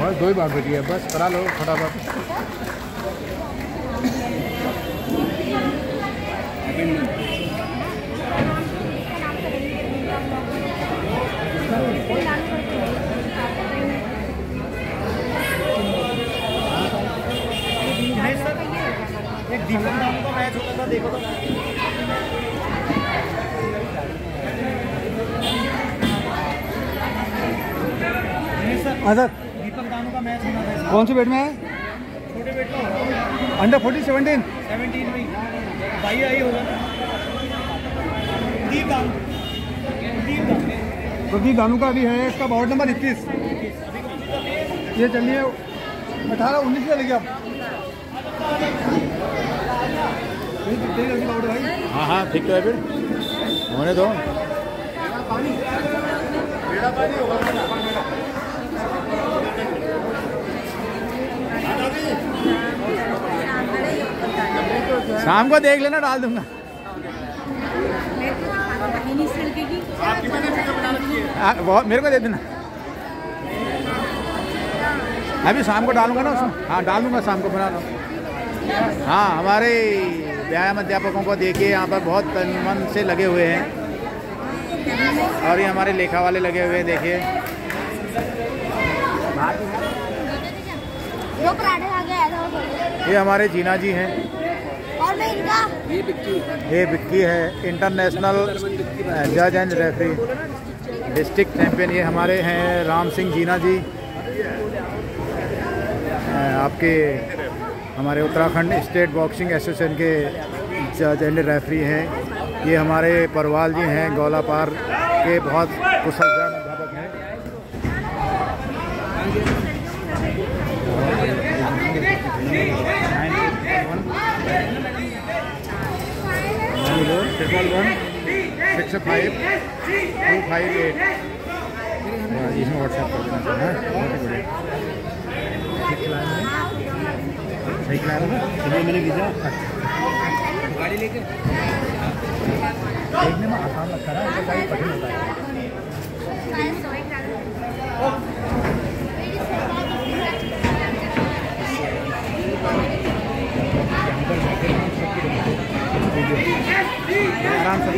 बस 2 ही बार बची है, बस करा लो फटाफट। एक दीपक नाम का मैच होता था, देखो तो। सर दीपक दानू का मैच होना था। कौन से वेट में है? छोटे वेट का अंडर 40 17 में भाई आई होगा ना। दीप दानू, प्रदीप दानू का अभी है, इसका वार्ड नंबर 21। ये चलिए 18 19 का लेंगे आप। हाँ हाँ ठीक है, फिर होने दो। शाम को देख लेना, डाल दूंगा। मेरे को दे देना, अभी शाम को डालूंगा ना उसमें। हाँ डाल दूंगा, शाम को बना लो। हाँ हमारे व्यायाम अध्यापकों को देखिए, यहाँ पर बहुत तन मन से लगे हुए हैं। और ये हमारे लेखा वाले लगे हुए हैं, देखिए। ये हमारे जीना जी हैं। और मैं इनका ये बिक्की है, इंटरनेशनल जज एंड रेफरी, डिस्ट्रिक्ट चैंपियन। ये हमारे हैं राम सिंह जीना जी, आपके हमारे उत्तराखंड स्टेट बॉक्सिंग एसोसिएशन के जज एंड रेफरी हैं। ये हमारे परवाल जी हैं, गौलापार के बहुत कुशल अध्यापक हैं। ट्रिपल 1 6 5 2 5 8 इसमें व्हाट्सएप कर देना चाहिए। सही खिलाया मैंने भेजा। गाड़ी लेके देखने में आसान लगता है, कठिन होता है। आराम से